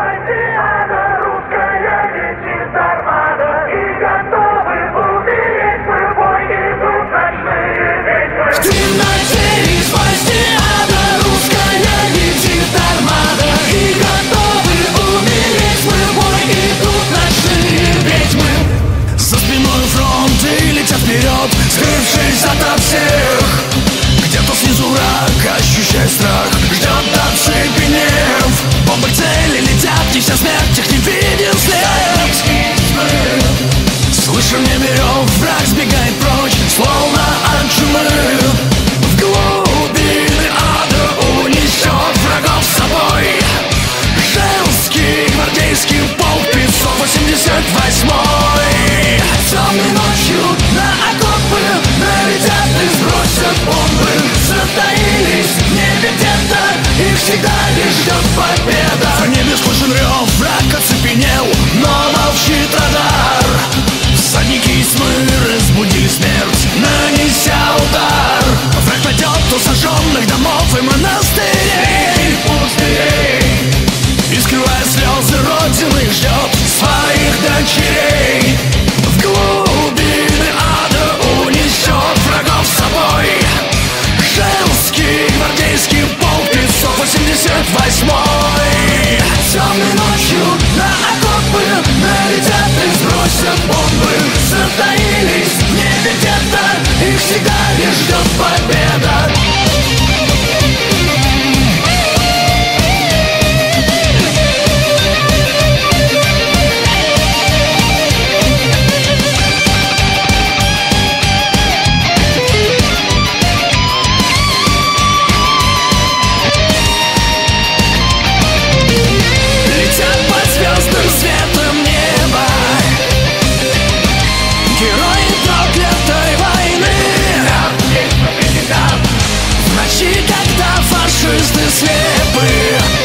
Спартиада русская летит армада, и готовы умереть мы в бой идут ночные ведьмы. В темноте из Спартиада русская летит армада, и готовы умереть мы в бой идут ночные ведьмы. За спиной фронты летят вперед, скрывшись ото всех. Где-то снизу враг, ощущая страх, ждет оцепенев. Бомбы к цели летят, неся смерть, их не виден след. Слышим небе рев, враг сбегает прочь, словно от чумы. В глубины ада унесет врагов с собой женский гвардейский полк 588-й. Темной ночью на окопы налетят и сбросят бомбы. Затаились в небе где-то, их всегда лишь ждет победа. В небе слышен рев, враг оцепенел, но молчит радар. Всадники из тьмы разбудили смерть, нанеся удар. Враг найдет у сожженных домов и монастырей пустырей, и, скрывая слезы родины, ждет своих дочерей. В глубины ада унесет врагов с собой женский гвардейский полк 588-й. Темной ночью на окопы налетят и сбросят бомбы. Затаились в небе где-то, их всегда лишь ждет победа. Когда фашисты слепы